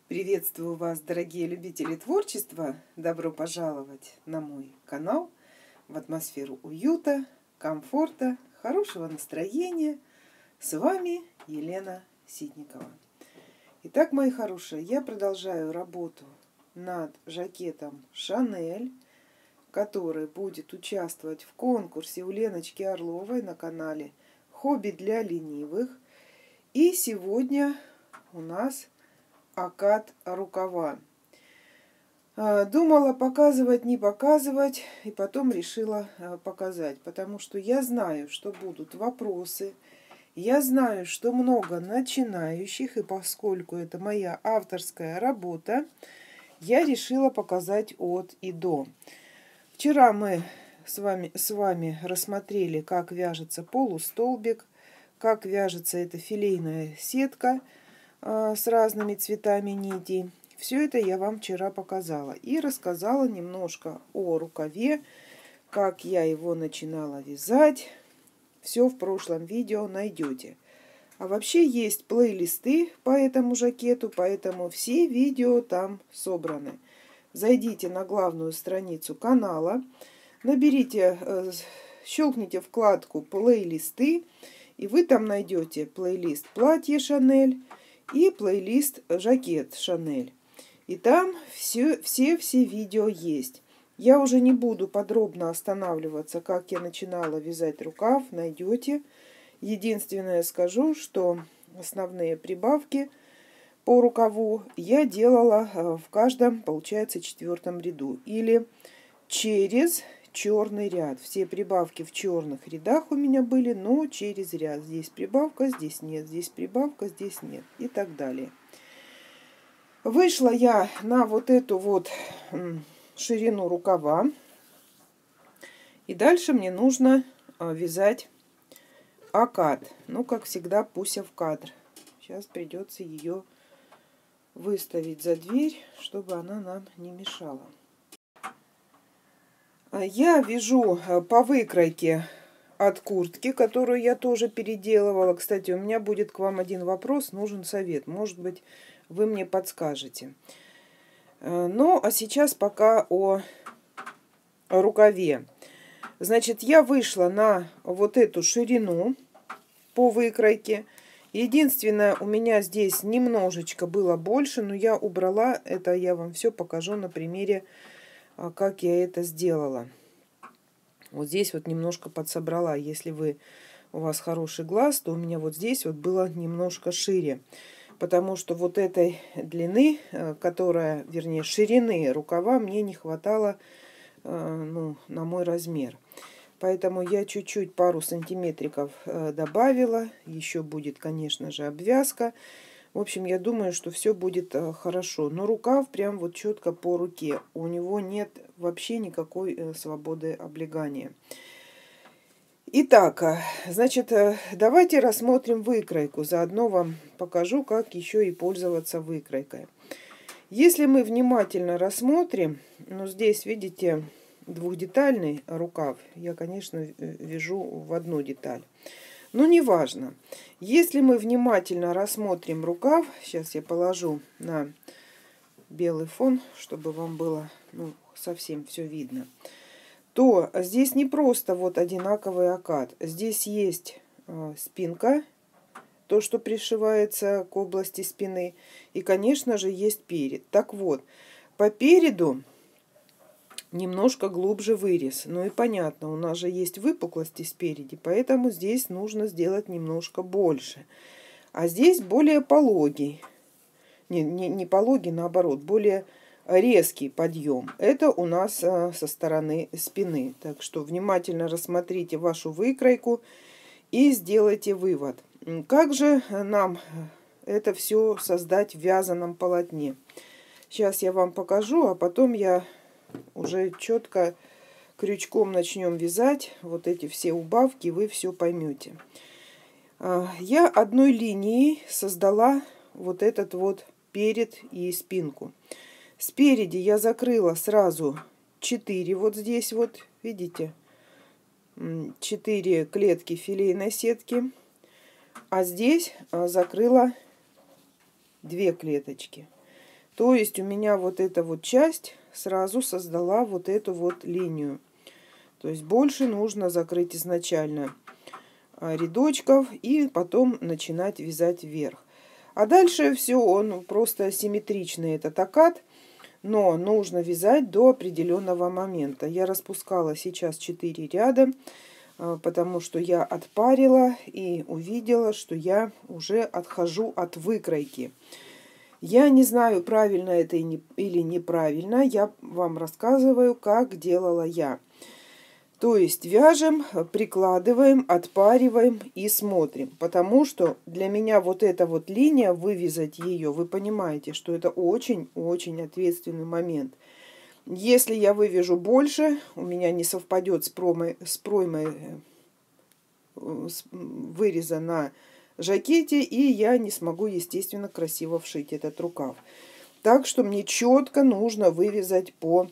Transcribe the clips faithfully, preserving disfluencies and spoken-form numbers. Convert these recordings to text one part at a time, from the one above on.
Приветствую вас, дорогие любители творчества! Добро пожаловать на мой канал в атмосферу уюта, комфорта, хорошего настроения. С вами Елена Ситникова. Итак, мои хорошие, я продолжаю работу над жакетом Шанель, который будет участвовать в конкурсе у Леночки Орловой на канале «Хобби для ленивых». И сегодня у нас окат рукава. Думала показывать, не показывать, и потом решила показать, потому что я знаю, что будут вопросы, я знаю, что много начинающих, и поскольку это моя авторская работа, я решила показать от и до. Вчера мы с вами, с вами рассмотрели, как вяжется полустолбик, как вяжется эта филейная сетка с разными цветами нитей. Все это я вам вчера показала. И рассказала немножко о рукаве, как я его начинала вязать. Все в прошлом видео найдете. А вообще есть плейлисты по этому жакету, поэтому все видео там собраны. Зайдите на главную страницу канала, наберите, щелкните вкладку «Плейлисты», и вы там найдете плейлист «Платье Шанель» и плейлист «Жакет Шанель». И там все-все видео есть. Я уже не буду подробно останавливаться, как я начинала вязать рукав, найдете. Единственное скажу, что основные прибавки по рукаву я делала в каждом, получается, четвертом ряду. Или через черный ряд. Все прибавки в черных рядах у меня были, но через ряд. Здесь прибавка, здесь нет, здесь прибавка, здесь нет и так далее. Вышла я на вот эту вот ширину рукава. И дальше мне нужно вязать окат. Ну, как всегда, Пуся в кадр. Сейчас придется ее выставить за дверь, чтобы она нам не мешала. Я вяжу по выкройке от куртки, которую я тоже переделывала. Кстати, у меня будет к вам один вопрос, нужен совет. Может быть, вы мне подскажете. Ну, а сейчас пока о рукаве. Значит, я вышла на вот эту ширину по выкройке. Единственное, у меня здесь немножечко было больше, но я убрала. Это я вам все покажу на примере, как я это сделала. Вот здесь вот немножко подсобрала. Если вы, у вас хороший глаз, то у меня вот здесь вот было немножко шире. Потому что вот этой длины, которая, вернее, ширины рукава мне не хватало, ну, на мой размер. Поэтому я чуть-чуть, пару сантиметриков добавила. Еще будет, конечно же, обвязка. В общем, я думаю, что все будет хорошо. Но рукав прям вот четко по руке. У него нет вообще никакой свободы облегания. Итак, значит, давайте рассмотрим выкройку. Заодно вам покажу, как еще и пользоваться выкройкой. Если мы внимательно рассмотрим, ну, здесь, видите, двухдетальный рукав. Я, конечно, вяжу в одну деталь. Но неважно. Если мы внимательно рассмотрим рукав, сейчас я положу на белый фон, чтобы вам было, ну, совсем все видно, то здесь не просто вот одинаковый окат. Здесь есть э, спинка, то, что пришивается к области спины. И, конечно же, есть перед. Так вот, по переду немножко глубже вырез. Ну и понятно, у нас же есть выпуклости спереди, поэтому здесь нужно сделать немножко больше. А здесь более пологий. Не, не, не пологий, наоборот, более резкий подъем. Это у нас а, со стороны спины. Так что внимательно рассмотрите вашу выкройку и сделайте вывод. Как же нам это все создать в вязаном полотне? Сейчас я вам покажу, а потом я уже четко крючком начнем вязать вот эти все убавки, вы все поймете. Я одной линией создала вот этот вот перед и спинку. Спереди я закрыла сразу четыре, вот здесь вот, видите, четыре клетки филейной сетки, а здесь закрыла две клеточки. То есть у меня вот эта вот часть сразу создала вот эту вот линию. То есть больше нужно закрыть изначально рядочков и потом начинать вязать вверх. А дальше все, он просто симметричный, этот окат, но нужно вязать до определенного момента. Я распускала сейчас четыре ряда, потому что я отпарила и увидела, что я уже отхожу от выкройки. Я не знаю, правильно это или неправильно, я вам рассказываю, как делала я. То есть вяжем, прикладываем, отпариваем и смотрим. Потому что для меня вот эта вот линия, вывязать ее, вы понимаете, что это очень-очень ответственный момент. Если я вывяжу больше, у меня не совпадет с проймой, с проймой с выреза на жакете, и я не смогу, естественно, красиво вшить этот рукав. Так что мне четко нужно вывязать по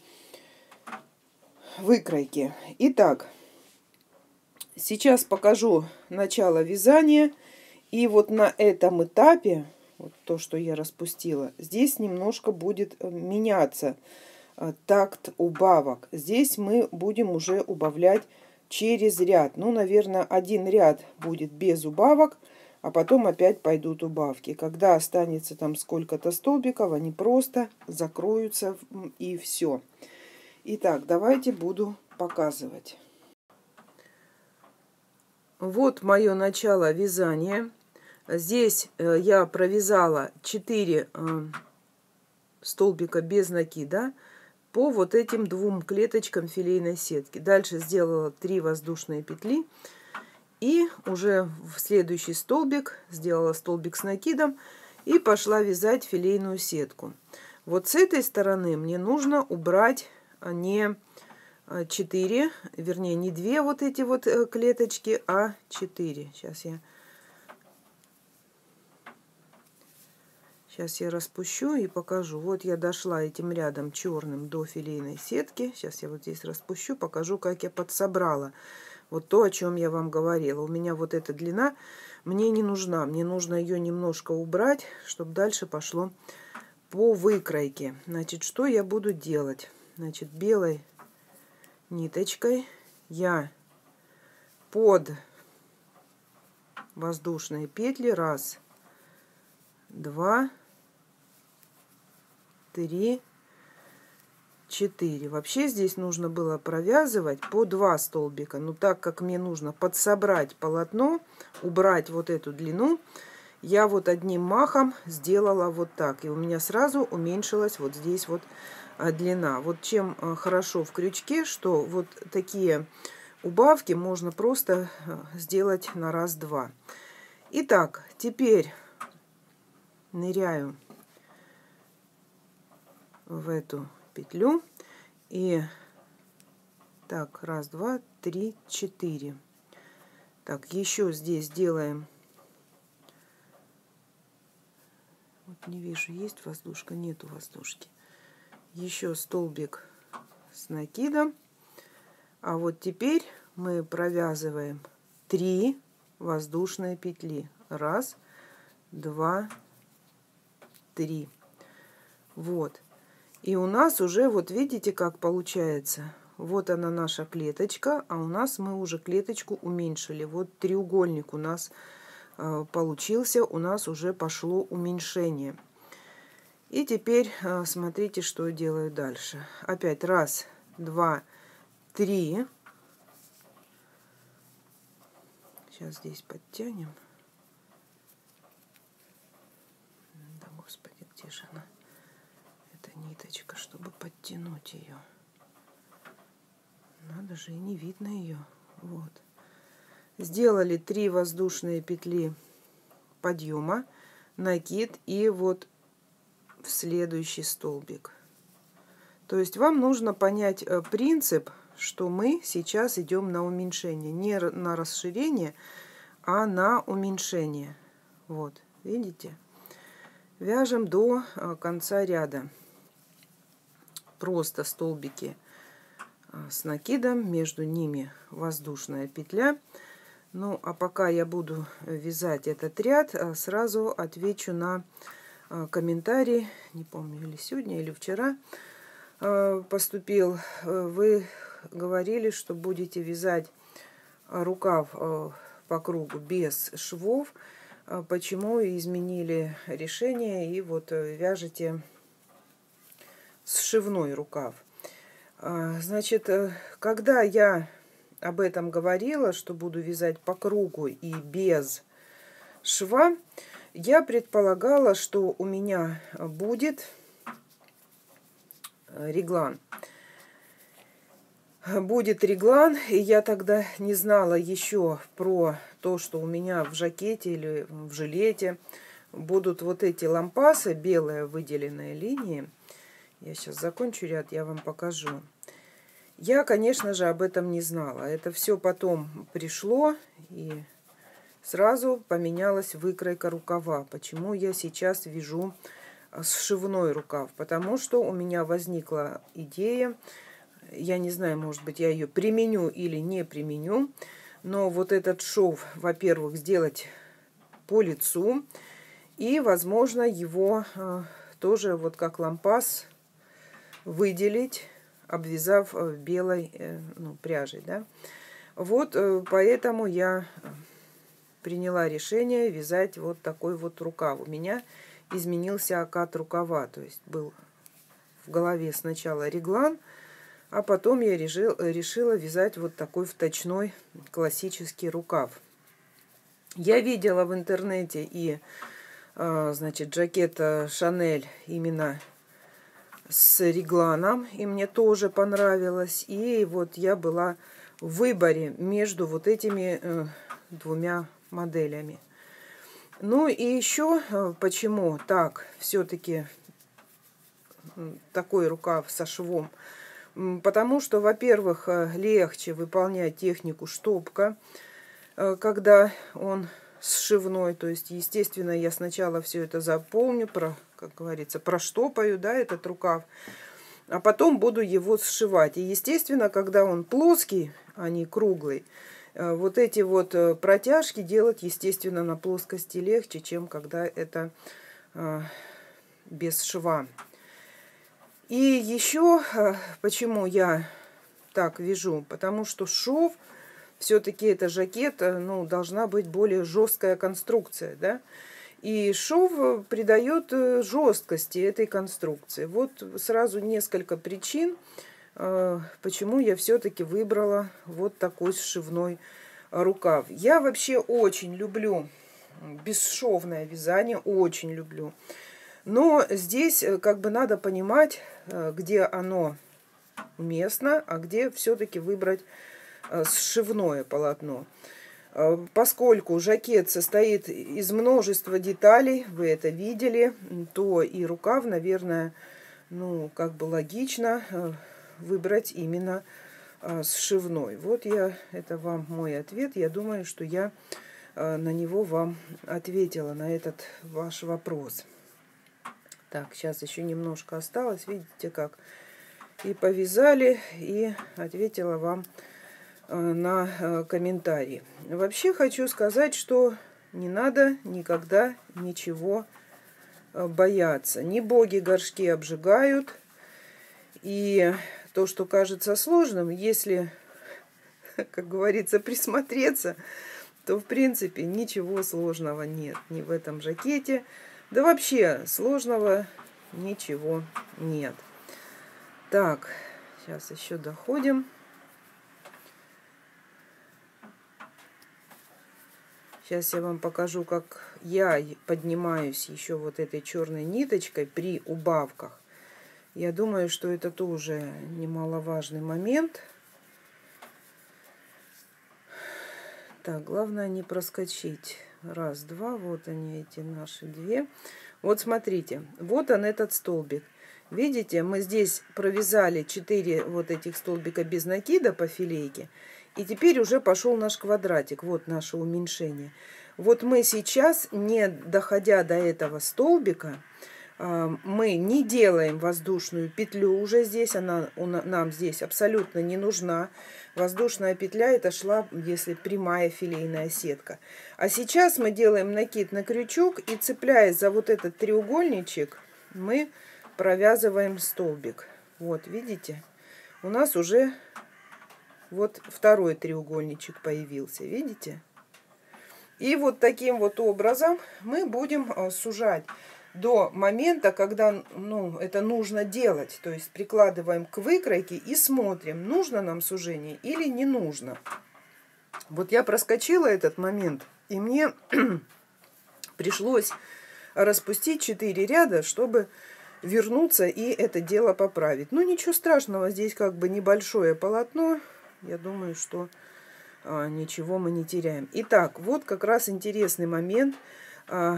выкройке. Итак, сейчас покажу начало вязания. И вот на этом этапе, вот то, что я распустила, здесь немножко будет меняться такт убавок. Здесь мы будем уже убавлять через ряд. Ну, наверное, один ряд будет без убавок, а потом опять пойдут убавки. Когда останется там сколько-то столбиков, они просто закроются и все. Итак, давайте буду показывать. Вот мое начало вязания. Здесь я провязала четыре столбика без накида по вот этим двум клеточкам филейной сетки. Дальше сделала три воздушные петли. И уже в следующий столбик сделала столбик с накидом и пошла вязать филейную сетку. Вот с этой стороны мне нужно убрать не четыре, вернее, не две вот эти вот клеточки, а четыре. Сейчас я, сейчас я распущу и покажу. Вот я дошла этим рядом черным до филейной сетки. Сейчас я вот здесь распущу, покажу, как я подсобрала. Вот то, о чем я вам говорила. У меня вот эта длина мне не нужна. Мне нужно ее немножко убрать, чтобы дальше пошло по выкройке. Значит, что я буду делать? Значит, белой ниточкой я под воздушные петли раз, два, три, четыре. Вообще здесь нужно было провязывать по два столбика. Но так как мне нужно подсобрать полотно, убрать вот эту длину, я вот одним махом сделала вот так. И у меня сразу уменьшилась вот здесь вот длина. Вот чем хорошо в крючке, что вот такие убавки можно просто сделать на раз-два. Итак, теперь ныряю в эту петлю и так, раз, два, три, четыре. Так, еще здесь делаем. Вот не вижу, есть воздушка, нету воздушки. Еще столбик с накидом. А вот теперь мы провязываем три воздушные петли. Раз, два, три. Вот. И у нас уже, вот видите, как получается. Вот она наша клеточка, а у нас мы уже клеточку уменьшили. Вот треугольник у нас э, получился, у нас уже пошло уменьшение. И теперь э, смотрите, что я делаю дальше. Опять раз, два, три. Сейчас здесь подтянем. Да, Господи, где же она? Ниточка, чтобы подтянуть ее. Надо же, и не видно ее. Вот. Сделали три воздушные петли подъема, накид и вот в следующий столбик. То есть вам нужно понять принцип, что мы сейчас идем на уменьшение. Не на расширение, а на уменьшение. Вот, видите? Вяжем до конца ряда. Просто столбики с накидом, между ними воздушная петля. Ну, а пока я буду вязать этот ряд, сразу отвечу на комментарий, не помню, или сегодня, или вчера поступил. Вы говорили, что будете вязать рукав по кругу без швов. Почему изменили решение и вот вяжете сшивной рукав? Значит, когда я об этом говорила, что буду вязать по кругу и без шва, я предполагала, что у меня будет реглан. Будет реглан, и я тогда не знала еще про то, что у меня в жакете или в жилете будут вот эти лампасы, белые выделенные линии. Я сейчас закончу ряд, я вам покажу. Я, конечно же, об этом не знала. Это все потом пришло, и сразу поменялась выкройка рукава. Почему я сейчас вяжу сшивной рукав? Потому что у меня возникла идея, я не знаю, может быть, я ее применю или не применю, но вот этот шов, во-первых, сделать по лицу, и, возможно, его э, тоже вот как лампас выделить, обвязав белой э, ну, пряжей, да. Вот э, поэтому я приняла решение вязать вот такой вот рукав. У меня изменился окат рукава, то есть был в голове сначала реглан, а потом я решил, решила вязать вот такой вточной классический рукав. Я видела в интернете и, э, значит, жакет Шанель именно с регланом, и мне тоже понравилось. И вот я была в выборе между вот этими э, двумя моделями. Ну и еще э, почему так все-таки такой рукав со швом? Потому что, во-первых, легче выполнять технику штопка, э, когда он сшивной. То есть, естественно, я сначала все это заполню, про, как говорится, проштопаю, да, этот рукав, а потом буду его сшивать. И, естественно, когда он плоский, а не круглый, вот эти вот протяжки делать, естественно, на плоскости легче, чем когда это э, без шва. И еще почему я так вяжу? Потому что шов, все-таки это жакет, ну, должна быть более жесткая конструкция, да? И шов придает жесткости этой конструкции. Вот сразу несколько причин, почему я все-таки выбрала вот такой сшивной рукав. Я вообще очень люблю бесшовное вязание, очень люблю. Но здесь как бы надо понимать, где оно уместно, а где все-таки выбрать сшивное полотно. Поскольку жакет состоит из множества деталей, вы это видели, то и рукав, наверное, ну, как бы логично выбрать именно сшивной. Вот я, это вам мой ответ. Я думаю, что я на него вам ответила, на этот ваш вопрос. Так, сейчас еще немножко осталось. Видите, как и повязали, и ответила вам на комментарии. Вообще хочу сказать, что не надо никогда ничего бояться. Не боги горшки обжигают. И то, что кажется сложным, если, как говорится, присмотреться, то в принципе ничего сложного нет ни в этом жакете. Да вообще сложного ничего нет. Так, сейчас еще доходим. Сейчас я вам покажу, как я поднимаюсь еще вот этой черной ниточкой при убавках. Я думаю, что это тоже немаловажный момент. Так, главное не проскочить. Раз, два, вот они, эти наши две. Вот смотрите, вот он этот столбик. Видите, мы здесь провязали четыре вот этих столбика без накида по филейке. И теперь уже пошел наш квадратик, вот наше уменьшение. Вот мы сейчас, не доходя до этого столбика, мы не делаем воздушную петлю уже здесь, она нам здесь абсолютно не нужна. Воздушная петля это шла, если прямая филейная сетка. А сейчас мы делаем накид на крючок и, цепляясь за вот этот треугольничек, мы провязываем столбик. Вот, видите? У нас уже вот второй треугольничек появился, видите? И вот таким вот образом мы будем сужать до момента, когда, ну, это нужно делать. То есть прикладываем к выкройке и смотрим, нужно нам сужение или не нужно. Вот я проскочила этот момент, и мне пришлось распустить четыре ряда, чтобы вернуться и это дело поправить. Ну, ничего страшного, здесь как бы небольшое полотно. Я думаю, что а, ничего мы не теряем. Итак, вот как раз интересный момент а,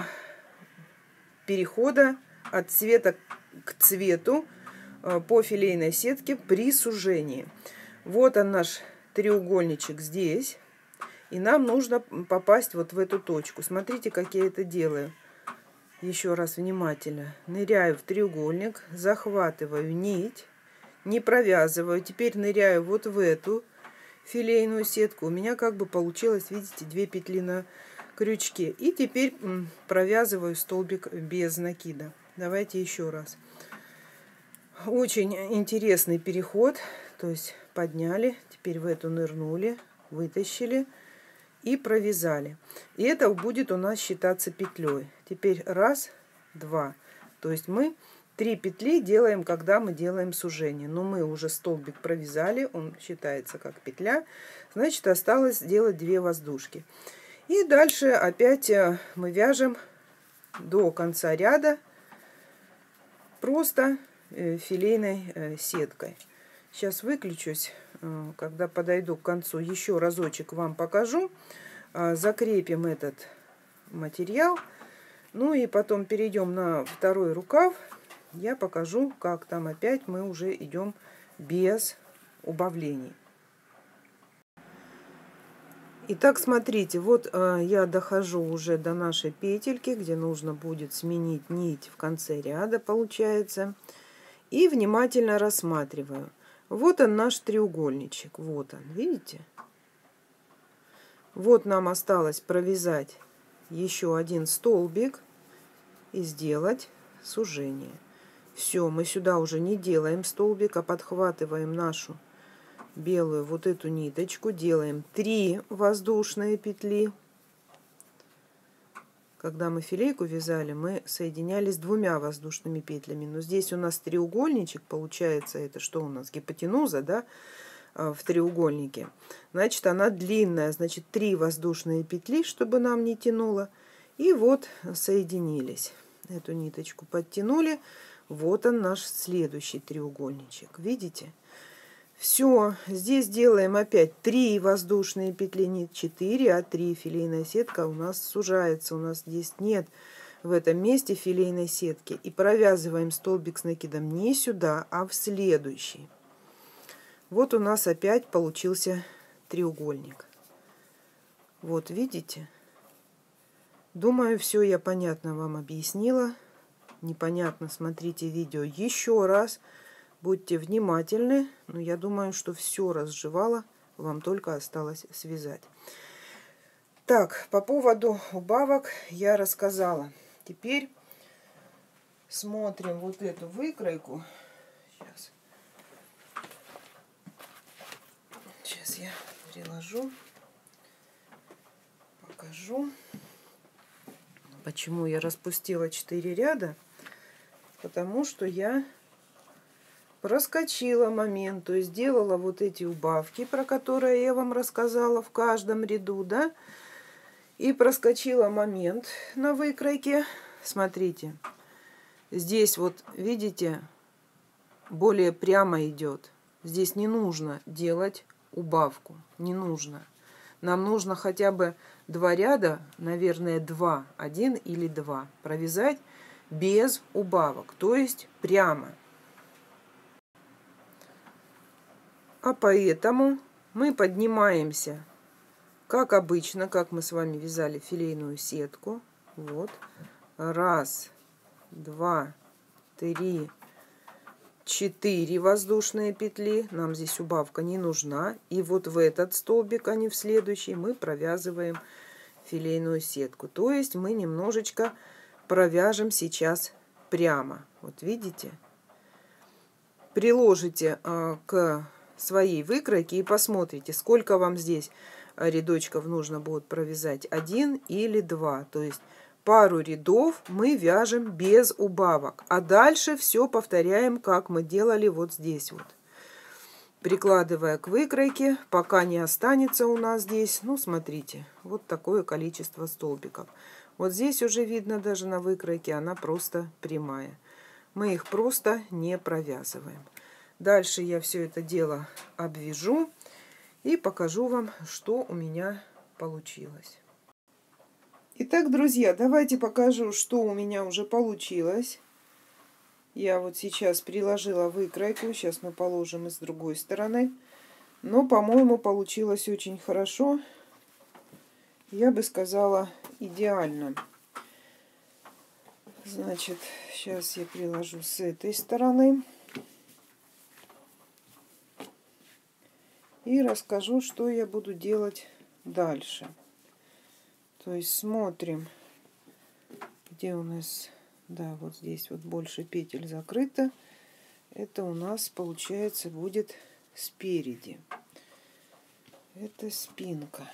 перехода от цвета к цвету а, по филейной сетке при сужении. Вот он наш треугольничек здесь. И нам нужно попасть вот в эту точку. Смотрите, как я это делаю. Еще раз внимательно. Ныряю в треугольник, захватываю нить, не провязываю. Теперь ныряю вот в эту филейную сетку. У меня как бы получилось, видите, две петли на крючке. И теперь провязываю столбик без накида. Давайте еще раз. Очень интересный переход. То есть подняли, теперь в эту нырнули, вытащили и провязали. И это будет у нас считаться петлей. Теперь раз, два. То есть мы три петли делаем, когда мы делаем сужение. Но мы уже столбик провязали, он считается как петля. Значит, осталось сделать две воздушки. И дальше опять мы вяжем до конца ряда просто филейной сеткой. Сейчас выключусь, когда подойду к концу, еще разочек вам покажу. Закрепим этот материал. Ну и потом перейдем на второй рукав. Я покажу, как там опять мы уже идем без убавлений. Итак, смотрите, вот э, я дохожу уже до нашей петельки, где нужно будет сменить нить в конце ряда, получается. И внимательно рассматриваю. Вот он наш треугольничек. Вот он, видите? Вот нам осталось провязать еще один столбик и сделать сужение. Все, мы сюда уже не делаем столбик, а подхватываем нашу белую вот эту ниточку, делаем три воздушные петли. Когда мы филейку вязали, мы соединялись двумя воздушными петлями. Но здесь у нас треугольничек, получается, это что у нас? Гипотенуза, да, в треугольнике. Значит, она длинная, значит, три воздушные петли, чтобы нам не тянуло. И вот соединились. Эту ниточку подтянули. Вот он наш следующий треугольничек. Видите? Все, здесь делаем опять три воздушные петли, не четыре, а три. Филейная сетка у нас сужается. У нас здесь нет в этом месте филейной сетки. И провязываем столбик с накидом не сюда, а в следующий. Вот у нас опять получился треугольник. Вот видите? Думаю, все я понятно вам объяснила. Непонятно, смотрите видео еще раз. Будьте внимательны. Но я думаю, что все разжевала. Вам только осталось связать. Так, по поводу убавок я рассказала. Теперь смотрим вот эту выкройку. Сейчас. Сейчас я приложу. Покажу. Почему я распустила четыре ряда? Потому что я проскочила момент, то есть сделала вот эти убавки, про которые я вам рассказала в каждом ряду, да, и проскочила момент на выкройке. Смотрите, здесь вот, видите, более прямо идет. Здесь не нужно делать убавку, не нужно. Нам нужно хотя бы два ряда, наверное, два, один или два, провязать без убавок, то есть прямо. А поэтому мы поднимаемся, как обычно, как мы с вами вязали филейную сетку. Вот. Раз, два, три, четыре воздушные петли. Нам здесь убавка не нужна. И вот в этот столбик, а не в следующий, мы провязываем филейную сетку. То есть мы немножечко провяжем сейчас прямо. Вот видите? Приложите а, к своей выкройке и посмотрите, сколько вам здесь рядочков нужно будет провязать. Один или два. То есть пару рядов мы вяжем без убавок. А дальше все повторяем, как мы делали вот здесь вот. Прикладывая к выкройке, пока не останется у нас здесь, ну смотрите, вот такое количество столбиков. Вот здесь уже видно даже на выкройке, она просто прямая. Мы их просто не провязываем. Дальше я все это дело обвяжу и покажу вам, что у меня получилось. Итак, друзья, давайте покажу, что у меня уже получилось. Я вот сейчас приложила выкройку. Сейчас мы положим и с другой стороны. Но, по-моему, получилось очень хорошо. Я бы сказала, идеально. Значит, сейчас я приложу с этой стороны. И расскажу, что я буду делать дальше. То есть смотрим, где у нас, да, вот здесь вот больше петель закрыто. Это у нас, получается, будет спереди. Это спинка.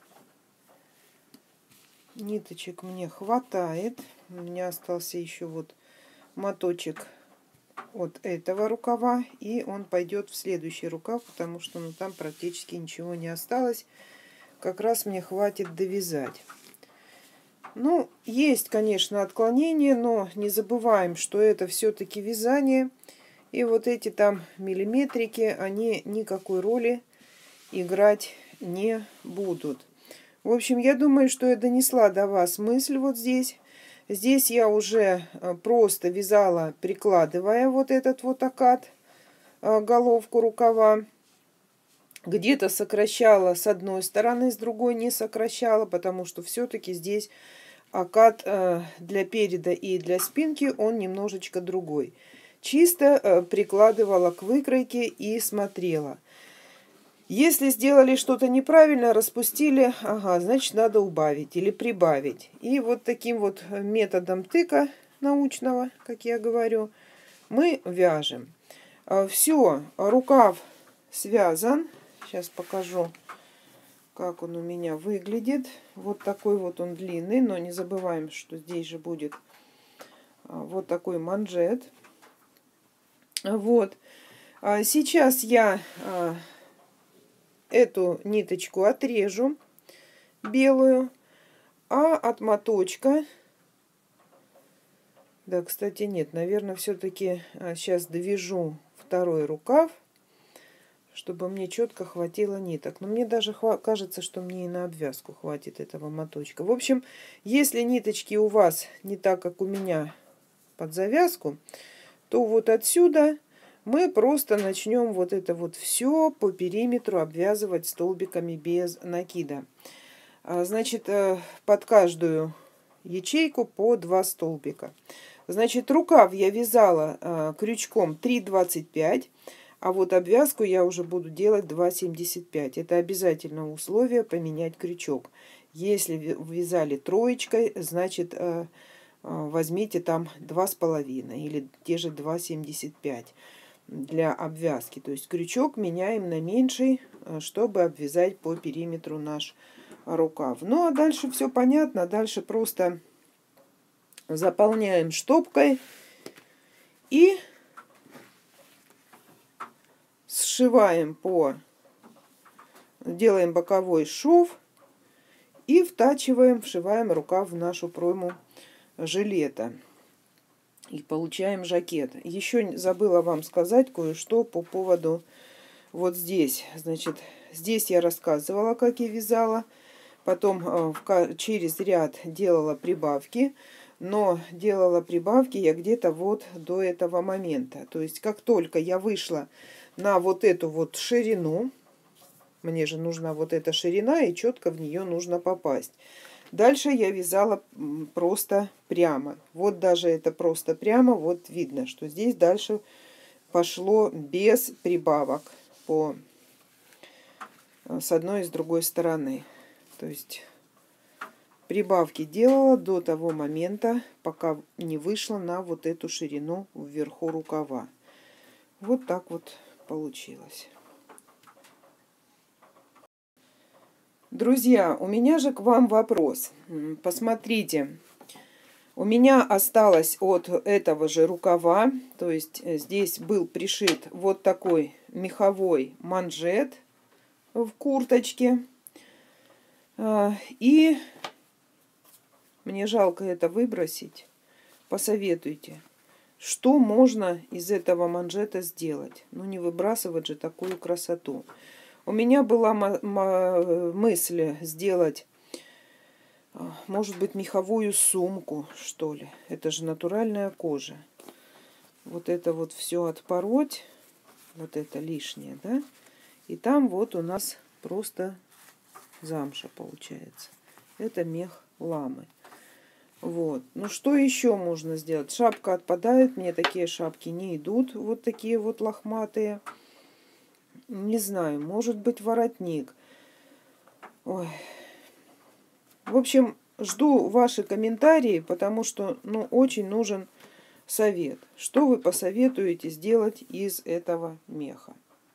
Ниточек мне хватает. У меня остался еще вот моточек от этого рукава. И он пойдет в следующий рукав, потому что ну, там практически ничего не осталось. Как раз мне хватит довязать. Ну, есть, конечно, отклонения, но не забываем, что это все-таки вязание. И вот эти там миллиметрики, они никакой роли играть не будут. В общем, я думаю, что я донесла до вас мысль вот здесь. Здесь я уже просто вязала, прикладывая вот этот вот окат, головку рукава. Где-то сокращала с одной стороны, с другой не сокращала, потому что все-таки здесь окат для переда и для спинки, он немножечко другой. Чисто прикладывала к выкройке и смотрела. Если сделали что-то неправильно, распустили, ага, значит надо убавить или прибавить. И вот таким вот методом тыка научного, как я говорю, мы вяжем. Все, рукав связан. Сейчас покажу, как он у меня выглядит. Вот такой вот он длинный, но не забываем, что здесь же будет вот такой манжет. Вот. Сейчас я эту ниточку отрежу, белую, а от моточка... Да, кстати, нет, наверное, все-таки сейчас довяжу второй рукав, чтобы мне четко хватило ниток. Но мне даже кажется, что мне и на обвязку хватит этого моточка. В общем, если ниточки у вас не так, как у меня под завязку, то вот отсюда мы просто начнем вот это вот все по периметру обвязывать столбиками без накида. Значит, под каждую ячейку по два столбика. Значит, рукав я вязала крючком три двадцать пять. А вот обвязку я уже буду делать два семьдесят пять. Это обязательное условие поменять крючок. Если вязали троечкой, значит возьмите там два с половиной или те же два семьдесят пять для обвязки. То есть крючок меняем на меньший, чтобы обвязать по периметру наш рукав. Ну а дальше все понятно. Дальше просто заполняем штопкой и сшиваем по, делаем боковой шов и втачиваем, вшиваем рукав в нашу пройму жилета. И получаем жакет. Еще забыла вам сказать кое-что по поводу вот здесь. Значит, здесь я рассказывала, как я вязала. Потом через ряд делала прибавки. Но делала прибавки я где-то вот до этого момента. То есть, как только я вышла на вот эту вот ширину, мне же нужна вот эта ширина, и четко в нее нужно попасть. Дальше я вязала просто прямо. Вот даже это просто прямо, вот видно, что здесь дальше пошло без прибавок по, с одной и с другой стороны. То есть прибавки делала до того момента, пока не вышла на вот эту ширину вверху рукава. Вот так вот получилось. Друзья, у меня же к вам вопрос. Посмотрите, у меня осталось от этого же рукава, то есть здесь был пришит вот такой меховой манжет в курточке. И мне жалко это выбросить. Посоветуйте, что можно из этого манжета сделать? Ну, не выбрасывать же такую красоту. У меня была мысль сделать, может быть, меховую сумку, что ли. Это же натуральная кожа. Вот это вот все отпороть, вот это лишнее, да? И там вот у нас просто замша получается. Это мех ламы. Вот. Ну, что еще можно сделать? Шапка отпадает. Мне такие шапки не идут. Вот такие вот лохматые. Не знаю, может быть, воротник. Ой. В общем, жду ваши комментарии, потому что, ну, очень нужен совет. Что вы посоветуете сделать из этого меха?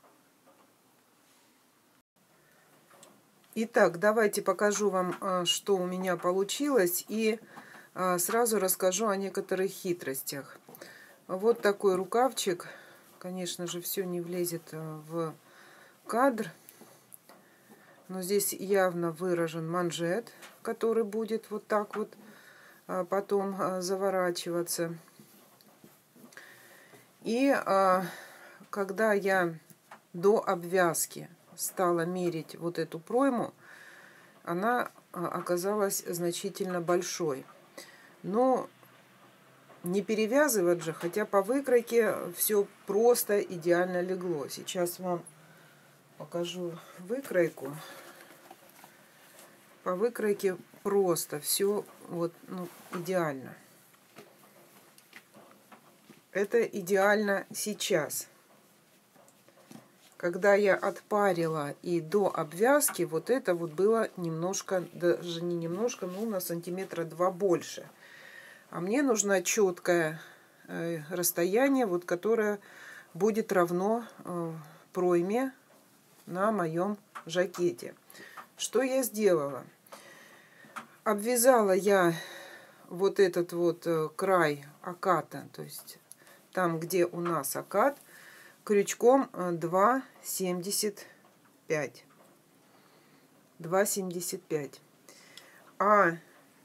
Итак, давайте покажу вам, что у меня получилось, и сразу расскажу о некоторых хитростях. Вот такой рукавчик. Конечно же, все не влезет в кадр, но здесь явно выражен манжет, который будет вот так вот потом заворачиваться. И когда я до обвязки стала мерить вот эту пройму, она оказалась значительно большой. Но не перевязывать же, хотя по выкройке все просто идеально легло. Сейчас вам покажу выкройку. По выкройке просто все вот, ну, идеально. Это идеально сейчас. Когда я отпарила и до обвязки, вот это вот было немножко, даже не немножко, но на сантиметра два больше. А мне нужно четкое расстояние, вот, которое будет равно пройме на моем жакете. Что я сделала? Обвязала я вот этот вот край оката, то есть там, где у нас окат, крючком два семьдесят пять. два семьдесят пять. А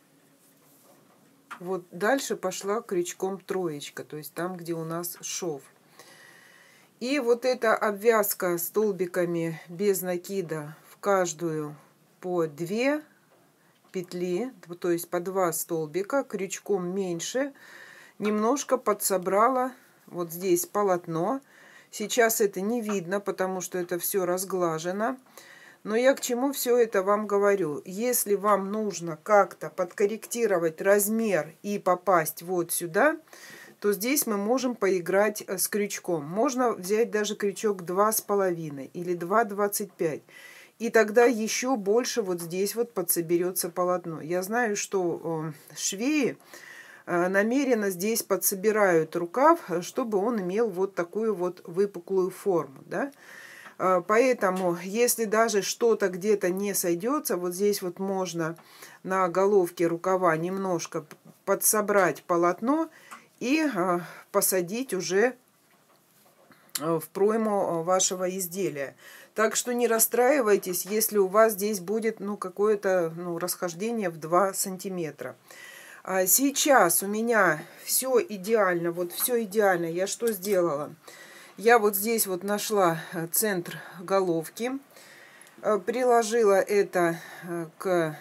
вот дальше пошла крючком троечка, то есть там, где у нас шов. И вот эта обвязка столбиками без накида в каждую по две петли, то есть по два столбика, крючком меньше, немножко подсобрала вот здесь полотно. Сейчас это не видно, потому что это все разглажено. Но я к чему все это вам говорю? Если вам нужно как-то подкорректировать размер и попасть вот сюда, то здесь мы можем поиграть с крючком. Можно взять даже крючок два с половиной или два двадцать пять. И тогда еще больше вот здесь вот подсоберется полотно. Я знаю, что швеи намеренно здесь подсобирают рукав, чтобы он имел вот такую вот выпуклую форму, да? Поэтому, если даже что-то где-то не сойдется, вот здесь вот можно на головке рукава немножко подсобрать полотно и посадить уже в пройму вашего изделия. Так что не расстраивайтесь, если у вас здесь будет, ну, какое-то, ну, расхождение в два сантиметра. А сейчас у меня все идеально, вот все идеально. Я что сделала? Я вот здесь вот нашла центр головки, приложила это к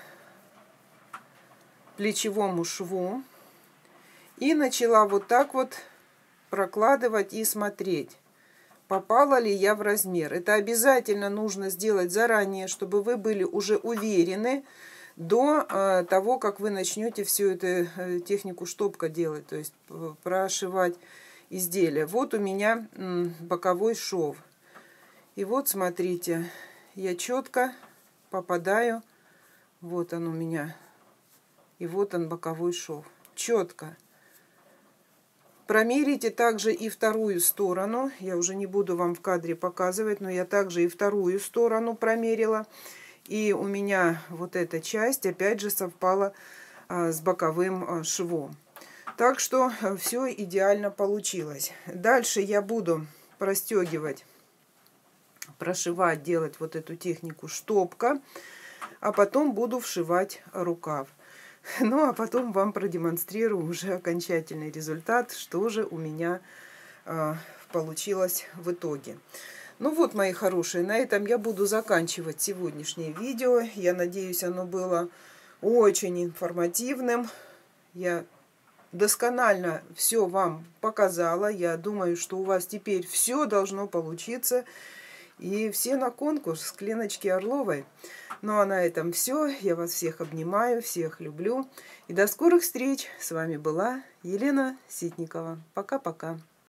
плечевому шву и начала вот так вот прокладывать и смотреть, попала ли я в размер. Это обязательно нужно сделать заранее, чтобы вы были уже уверены, до э, того, как вы начнете всю эту э, технику штопка делать, то есть прошивать изделие. Вот у меня м, боковой шов. И вот смотрите, я четко попадаю. Вот он у меня. И вот он боковой шов. Четко. Промерите также и вторую сторону. Я уже не буду вам в кадре показывать, но я также и вторую сторону промерила. И у меня вот эта часть опять же совпала а, с боковым а, швом. Так что все идеально получилось. Дальше я буду простегивать, прошивать, делать вот эту технику штопка. А потом буду вшивать рукав. Ну, а потом вам продемонстрирую уже окончательный результат, что же у меня э, получилось в итоге. Ну вот, мои хорошие, на этом я буду заканчивать сегодняшнее видео. Я надеюсь, оно было очень информативным. Я досконально все вам показала. Я думаю, что у вас теперь все должно получиться. И все на конкурс с Леночки Орловой. Ну а на этом все. Я вас всех обнимаю, всех люблю. И до скорых встреч. С вами была Елена Ситникова. Пока-пока.